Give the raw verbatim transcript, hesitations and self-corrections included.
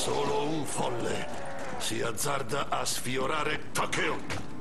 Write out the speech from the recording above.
Solo un folle si azzarda a sfiorare Takeo.